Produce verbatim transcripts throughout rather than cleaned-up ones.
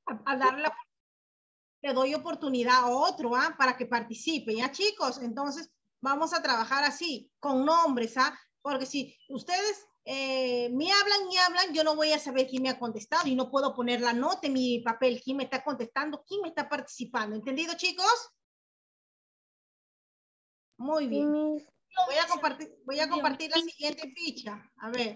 a, a darle la, le doy oportunidad a otro, ¿ah? Para que participe, ¿ya, chicos? Entonces, vamos a trabajar así, con nombres, ¿ah? Porque si ustedes eh, me hablan y hablan, yo no voy a saber quién me ha contestado y no puedo poner la nota en mi papel, quién me está contestando, quién me está participando. ¿Entendido, chicos? Muy bien. Voy a compartir, voy a compartir la siguiente ficha. A ver.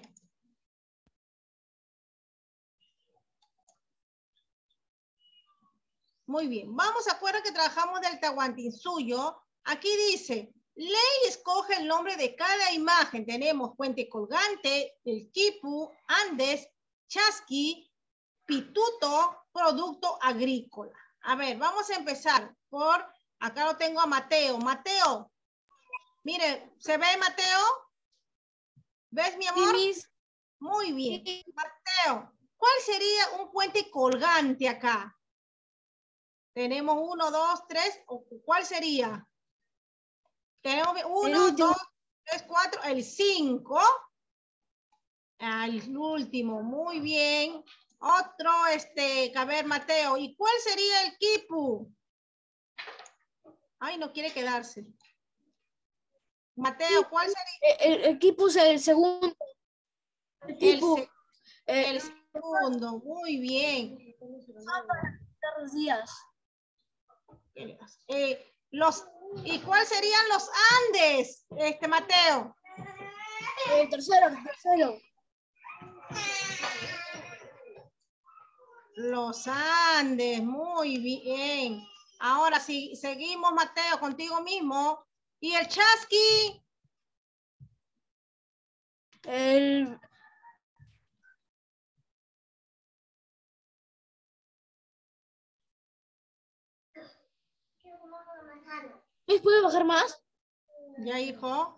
Muy bien. Vamos, acuerda que trabajamos del Tahuantinsuyo. Aquí dice, lee y escoge el nombre de cada imagen. Tenemos puente colgante, el quipu, Andes, chasqui, pituto, producto agrícola. A ver, vamos a empezar por, acá lo tengo a Mateo. Mateo, mire, ¿se ve Mateo? ¿Ves, mi amor? Sí, mis... Muy bien. Sí. Mateo, ¿cuál sería un puente colgante acá? Tenemos uno, dos, tres. ¿Cuál sería? Tenemos uno, dos, tres, cuatro, el cinco. El último, muy bien. Otro, este, a ver, Mateo. ¿Y cuál sería el quipu? Ay, no quiere quedarse. Mateo, ¿cuál sería? El, el quipu es el segundo. El, quipu, el, eh, el segundo, muy bien. Los días. Eh, los, ¿Y cuál serían los Andes, este Mateo? El tercero, el tercero. Los Andes, muy bien. Ahora sí, seguimos, Mateo, contigo mismo. ¿Y el chasqui? El... ¿Me puede bajar más? Ya, hijo.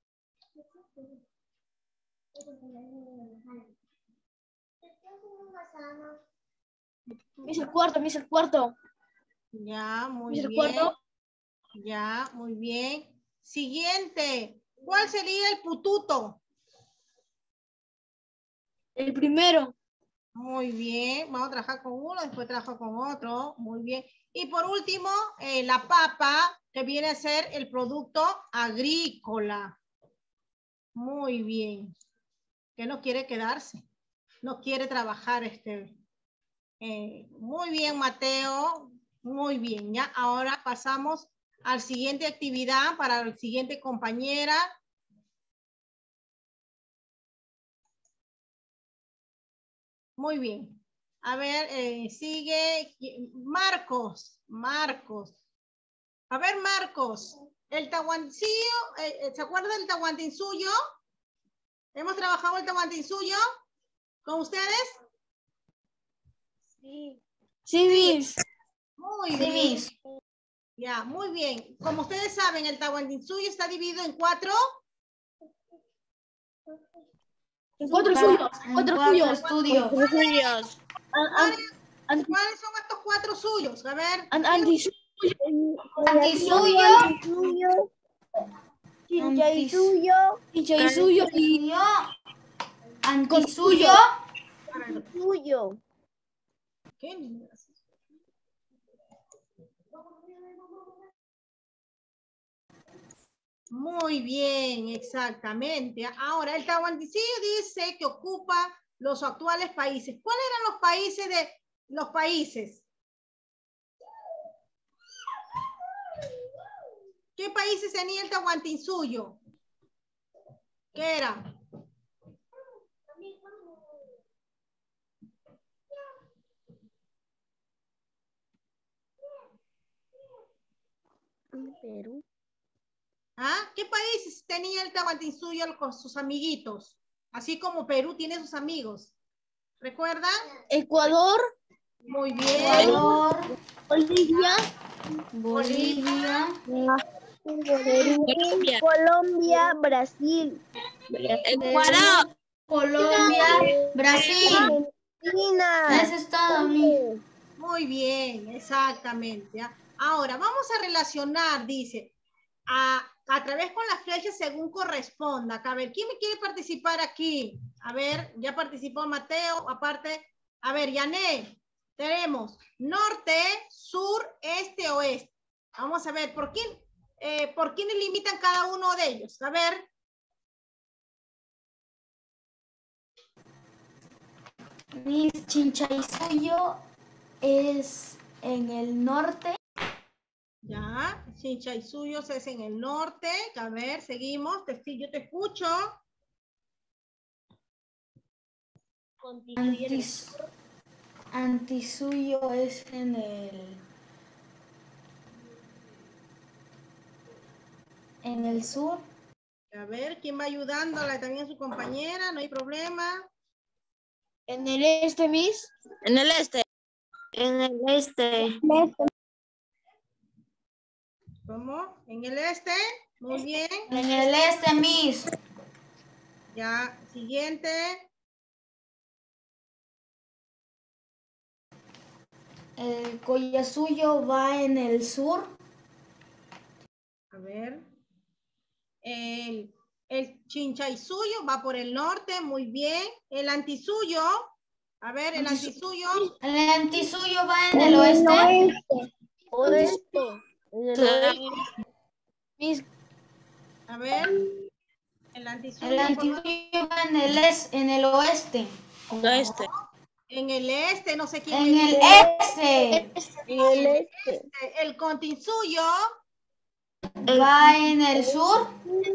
Es el cuarto, es el cuarto. Ya, muy ¿Es el bien. Cuarto? Ya, muy bien. Siguiente. ¿Cuál sería el pututo? El primero. Muy bien. Vamos a trabajar con uno, después trabajo con otro. Muy bien. Y por último, eh, la papa, que viene a ser el producto agrícola. Muy bien. Que no quiere quedarse. No quiere trabajar este. Eh, muy bien, Mateo. Muy bien. Ya, ahora pasamos a la siguiente actividad para la siguiente compañera. Muy bien. A ver, eh, sigue Marcos. Marcos. A ver, Marcos. El tahuantillo, eh, ¿se acuerda del tahuantinsuyo? ¿Hemos trabajado el tahuantinsuyo con ustedes? Sí. Sí, Miss. Muy sí, bien. Miss. Ya, muy bien. Como ustedes saben, el tahuantinsuyo está dividido en cuatro. En cuatro suyos. Cuatro, cuatro suyos. estudios. ¿Cuáles, suyos. ¿cuáles, ¿Cuáles son estos cuatro suyos? A ver. Antisuyo. Antisuyo. Chinchaisuyo. Chinchaisuyo. Y Antisuyo. Antisuyo. ¿Qué? Muy bien, exactamente. Ahora, el tahuantinsuyo dice que ocupa los actuales países. ¿Cuáles eran los países de los países? ¿Qué países tenía el tahuantinsuyo? ¿Qué era? Perú. ¿Ah? ¿Qué países tenía el tahuantinsuyo con sus amiguitos? Así como Perú tiene sus amigos. ¿Recuerdan? Ecuador. Muy bien. Ecuador. Bolivia. Bolivia. Bolivia. Colombia. Brasil. Ecuador. Colombia. Brasil. Argentina. Eso es todo, mi. Muy bien, exactamente. Ahora, vamos a relacionar, dice, a, a través con las flechas según corresponda. A ver, ¿quién me quiere participar aquí? A ver, ya participó Mateo, aparte. A ver, Yané, Tenemos norte, sur, este, oeste. Vamos a ver, ¿por quién, eh, ¿por quiénes limitan cada uno de ellos? A ver. Miss Chinchaysuyo es en el norte. Ya, Chinchaysuyos es en el norte. A ver, seguimos. Te, yo te escucho. Antis, Antisuyo es en el en el sur. A ver, ¿quién va ayudándola? También su compañera, no hay problema. En el este, Miss. En el este. En el este. ¿Cómo? ¿En el este? Muy bien. En el este, Miss. Ya, siguiente. El Collasuyo va en el sur. A ver. El, el Chinchaysuyo va por el norte, muy bien. El Antisuyo. A ver, el Antisu- Antisuyo. El Antisuyo va en el oeste. Oeste. En el oeste. Miss. A ver. El Antisuyo. El por- Antisuyo va en el es, en el oeste. Oeste. En el este, no sé quién En es. el este. En el este. El Continsuyo. Va en el sur.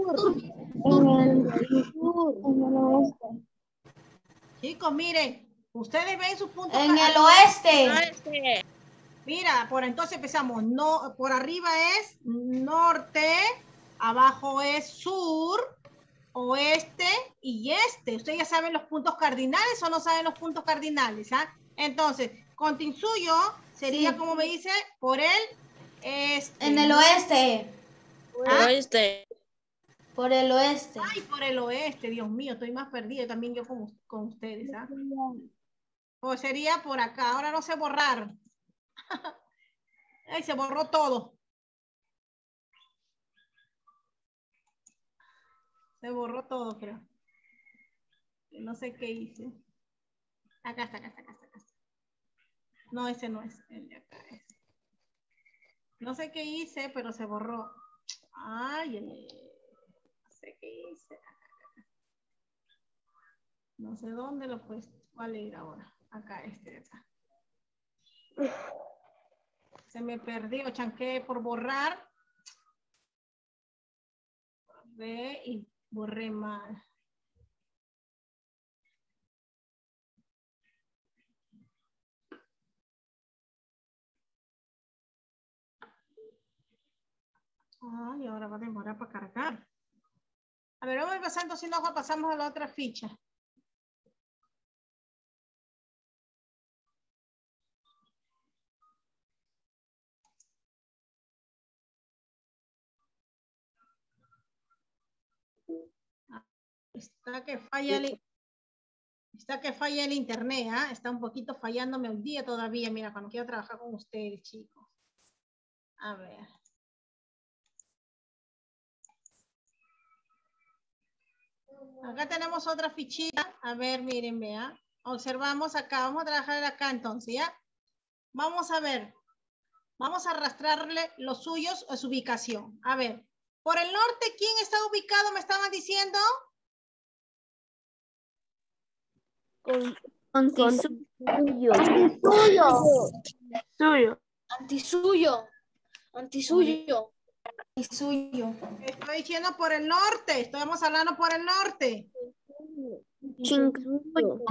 Chicos, miren. Ustedes ven sus puntos. En el cardinales. oeste. Oeste. Mira, por entonces empezamos. No, por arriba es norte, abajo es sur, oeste y este. Ustedes ya saben los puntos cardinales o no saben los puntos cardinales, ¿ah? Entonces, Continsuyo sería, Sí. como me dice, por el este. En el oeste. ¿Ah? Oeste. Por el oeste. Ay, por el oeste, Dios mío, estoy más perdida también yo con, con ustedes, ¿ah? O sería por acá, ahora no sé borrar. Ay, se borró todo. Se borró todo, creo. No sé qué hice. Acá está, acá está, acá está, acá está. No, ese no es. El de acá es. No sé qué hice, pero se borró. Ay, ay, no sé qué hice. No sé dónde lo pues. ¿Cuál era ahora? Acá, este de acá. Se me perdió, chanqué por borrar. Ve y borré mal. Ay, ahora va a demorar para cargar. A ver, vamos a pasar entonces, no, pasamos a la otra ficha. Está que falla el, está que falla el internet, ¿ah? ¿eh? Está un poquito fallándome un día todavía, mira, cuando quiero trabajar con ustedes, chicos. A ver. Acá tenemos otra fichita. A ver, miren, vea. Observamos acá, vamos a trabajar acá entonces, ¿ya? Vamos a ver. Vamos a arrastrarle los suyos a su ubicación. A ver, por el norte, ¿quién está ubicado? ¿Me estaban diciendo? Con, Antisuyo. Antisuyo. Antisuyo. Antisuyo. Antisuyo. Estoy diciendo por el norte. Estamos hablando por el norte. Chinchaysuyo.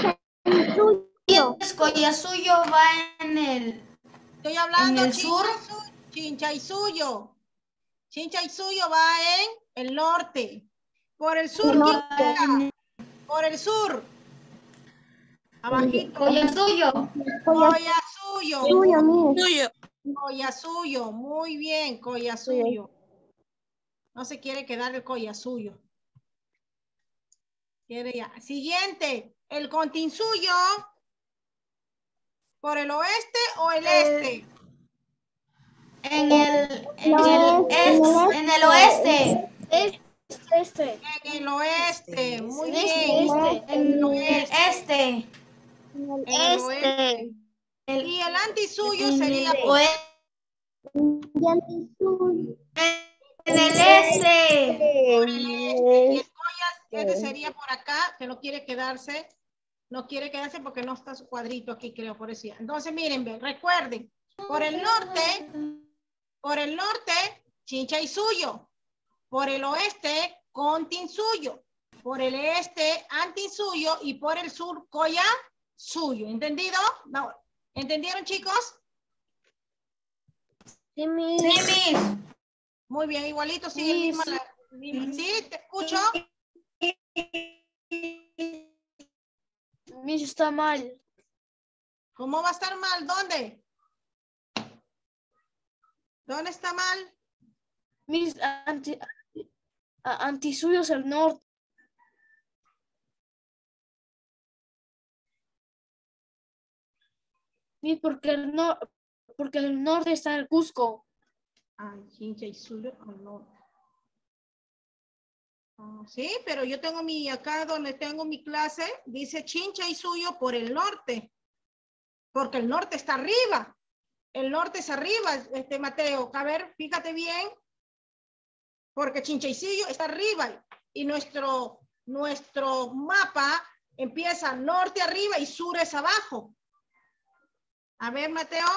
El Collasuyo va en el Estoy hablando ¿En el sur? Chinchaysuyo. Chinchaysuyo va en el norte. Por el sur, ¿quién va está? en Por el sur. Abajito. Collasuyo. Collasuyo. Suyo. Collasuyo. Muy bien, Collasuyo. No se quiere quedar el Collasuyo. Quiere ya. Siguiente. El Continsuyo. ¿Por el oeste o el este? En el, en el, es- en el oeste. Este. En el oeste. Muy Este, bien. este. En el este. En el oeste. En el, Y el antisuyo en sería el por oeste. En el este. por el este. Y el collas, este sería por acá, que no quiere quedarse. No quiere quedarse porque no está su cuadrito aquí, creo, por eso. Entonces, miren, ven, recuerden, por el norte, por el norte, Chinchaysuyo. Por el oeste, Continsuyo. Por el este, Antinsuyo. Y por el sur, Collasuyo. ¿Entendido? No. ¿Entendieron, chicos? Sí, Miss. Sí, Miss. Muy bien, igualito, sigue el mismo. La, ¿sí? ¿Te escucho? Miss está mal. ¿Cómo va a estar mal? ¿Dónde? ¿Dónde está mal? Miss, anti, a- antisuyo es el norte. Miss, porque el, no, porque el norte está en el Cusco. Ay, Chinchaysuyo al norte. Ah, sí, pero yo tengo mi, acá donde tengo mi clase, dice Chinchaysuyo por el norte. Porque el norte está arriba. El norte es arriba, este Mateo. A ver, fíjate bien. Porque Chinchaysuyo está arriba. Y nuestro, nuestro mapa empieza norte arriba y sur es abajo. A ver, Mateo.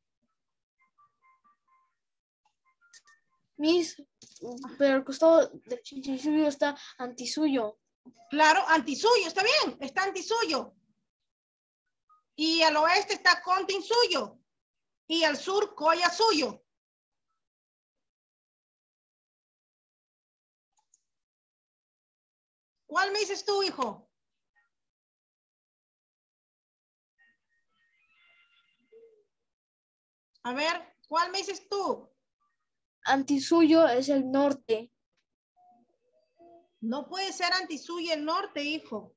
Miss, pero al costado de Chinchaysuyo está antisuyo. Claro, antisuyo, está bien, está antisuyo. Y al oeste está continsuyo. Y al sur, collasuyo. ¿Cuál me dices tú, hijo? A ver, ¿cuál me dices tú? Antisuyo es el norte. No puede ser antisuyo el norte, hijo.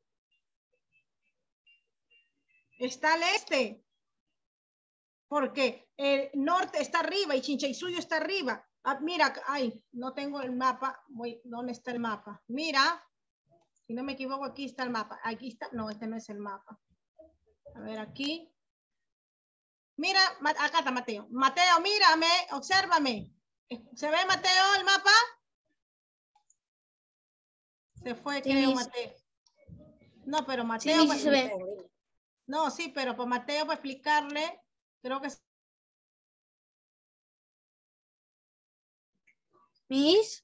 Está al este. Porque el norte está arriba y Chinchaysuyo está arriba. Ah, mira, ay, no tengo el mapa. Voy, ¿dónde está el mapa? Mira, si no me equivoco, aquí está el mapa. Aquí está, no, este no es el mapa. A ver, aquí. Mira, acá está Mateo. Mateo, mírame, obsérvame. ¿Se ve, Mateo, el mapa? Se fue, Sí, creo, Miss. Mateo. No, pero Sí, Mateo... Miss, sí se ve. No, sí, pero para Mateo, para explicarle, creo que... Miss.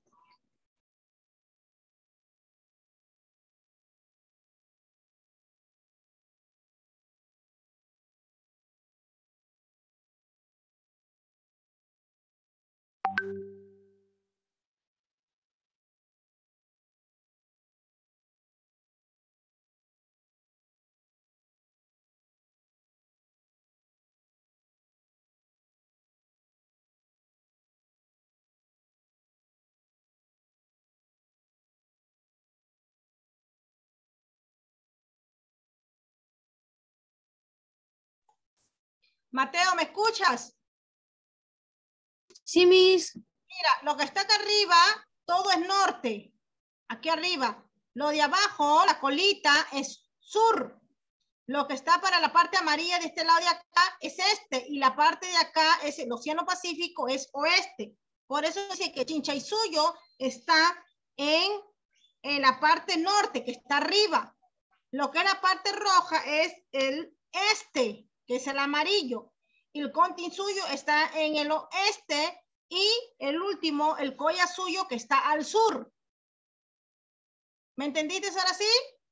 Mateo, ¿me escuchas? Sí, Miss. Mira, lo que está acá arriba, todo es norte. Aquí arriba. Lo de abajo, la colita, es sur. Lo que está para la parte amarilla de este lado de acá es este. Y la parte de acá, es el Océano Pacífico, es oeste. Por eso dice que Chinchaysuyo está en, en la parte norte, que está arriba. Lo que es la parte roja es el este, que es el amarillo. Y el Continsuyo está en el oeste. Y el último, el Collasuyo, que está al sur. ¿Me entendiste ahora sí?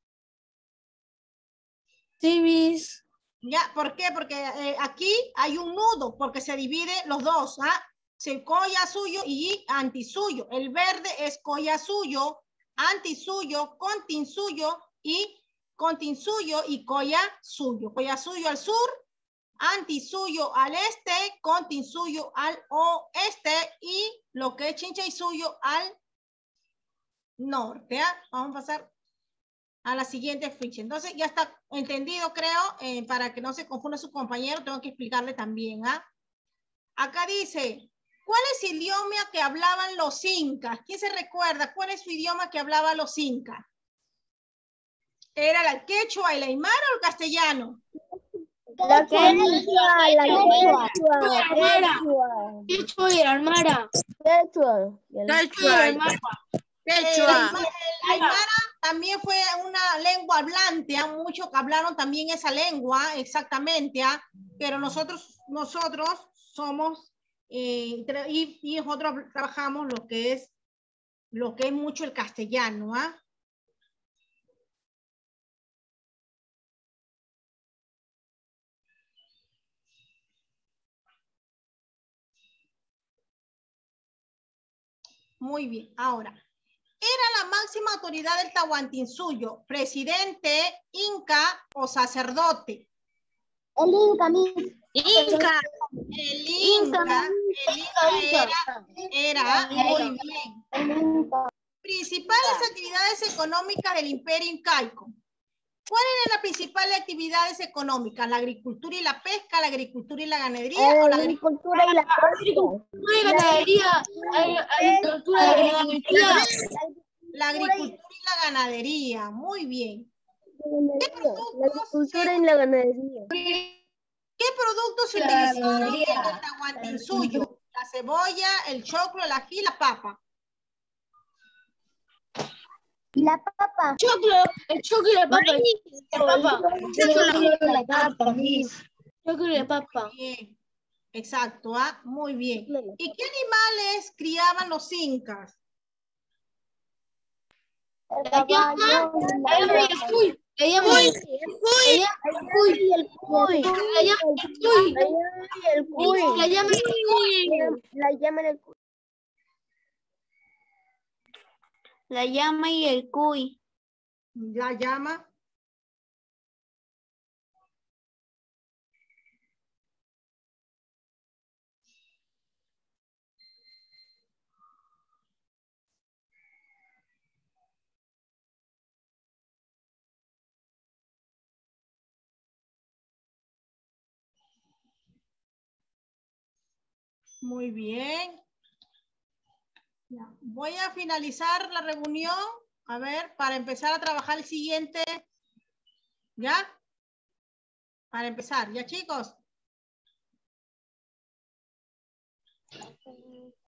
Sí, Miss. Ya, ¿por qué? Porque eh, aquí hay un nudo, porque se divide los dos, ¿ah? Se Collasuyo y antisuyo. El verde es Collasuyo, antisuyo, continsuyo y continsuyo y Collasuyo. Collasuyo al sur, antisuyo al este, continsuyo al oeste y lo que es Chinchaysuyo al norte. ¿Ah? Vamos a pasar a la siguiente ficha. Entonces ya está entendido, creo, eh, para que no se confunda su compañero, tengo que explicarle también. ¿Ah? Acá dice, ¿cuál es el idioma que hablaban los incas? ¿Quién se recuerda? ¿Cuál es su idioma que hablaban los incas? ¿Era el quechua, el aymara o el castellano? La quechua, la quechua. Quechua y Aymara. Quechua. Quechua. El, Quechua. Ayma- el Aymara también fue una lengua hablante, ¿ah? Muchos que hablaron también esa lengua, exactamente, ¿ah? Pero nosotros, nosotros somos, eh, tra- y, y nosotros trabajamos lo que es, lo que es mucho el castellano, ¿ah? Muy bien, ahora, era la máxima autoridad del Tahuantinsuyo, presidente, inca o sacerdote. El Inca, mi. Inca. El inca, el inca era, era, muy bien. El Inca. Principales actividades económicas del imperio incaico. ¿Cuáles eran las principales actividades económicas? ¿La agricultura y la pesca, la agricultura y la ganadería o la agricultura? Agricultura y la pesca. La ganadería. Agricultura y la ganadería. La agricultura y la ganadería, muy bien. ¿Qué La productos agricultura se, y la ganadería. ¿qué productos se utilizaron en el Tahuantinsuyo? La cebolla, el choclo, el ají, la papa. Y la papa. Choclo, el choclo y la papa. La papa. La papa, mis. Choclo y la papa. Bien, exacto, ¿ah? Muy bien. ¿Y qué animales criaban los incas? El La llama, caballo. la llama y el cuy. La llama y el cuy. Y el cuy. La llama y el cuy. Y el cuy. La llama y el cuy. La llama y el cuy. La llama y el cuy. La llama. Muy bien. Ya. Voy a finalizar la reunión, a ver, para empezar a trabajar el siguiente. ¿Ya? Para empezar, ¿ya chicos?